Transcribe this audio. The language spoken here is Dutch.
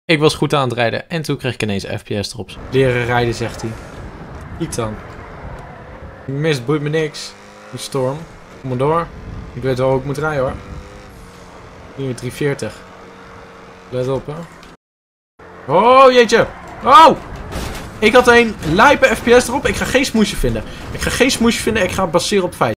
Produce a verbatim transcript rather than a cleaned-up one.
Ik was goed aan het rijden en toen kreeg ik ineens F P S drops. Leren rijden, zegt hij. Niet dan. Mist, boeit me niks. Die storm. Kom maar door. Ik weet wel hoe ik moet rijden hoor. Hier, driehonderdveertig. Let op hè. Oh jeetje. Oh! Ik had een lijpe F P S erop. Ik ga geen smoesje vinden. Ik ga geen smoesje vinden. Ik ga baseren op feiten.